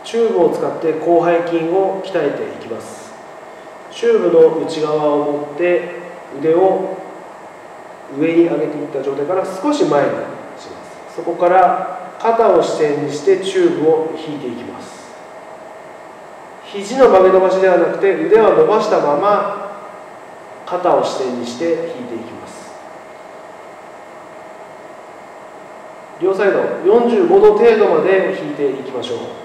チューブを使って広背筋を鍛えていきます。チューブの内側を持って腕を上に上げていった状態から少し前にします。そこから肩を支点にしてチューブを引いていきます。肘の曲げ伸ばしではなくて腕は伸ばしたまま肩を支点にして引いていきます。両サイド45度程度まで引いていきましょう。